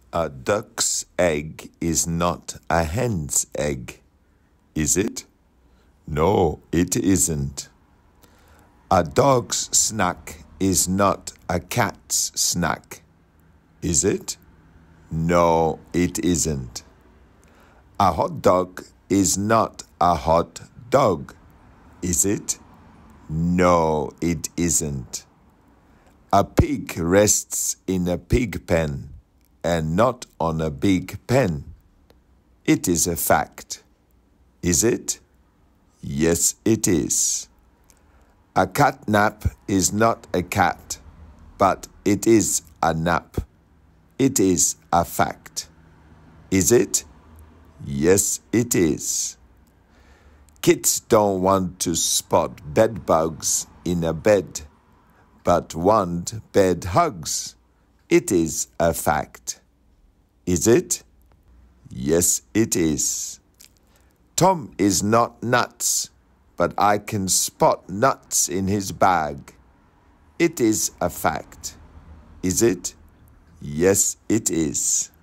A duck's egg is not a hen's egg, is it? No, it isn't. A dog's snack is not a cat's snack, is it? No, it isn't. A hot dog is not a hot dog, is it? No, it isn't. A pig rests in a pig pen and not on a big pen. It is a fact. Is it? Yes, it is. A catnap is not a cat, but it is a nap. It is a fact. Is it? Yes, it is. Kids don't want to spot bedbugs in a bed, but want bed hugs. It is a fact. Is it? Yes, it is. Tom is not nuts, but I can spot nuts in his bag. It is a fact. Is it? Yes, it is.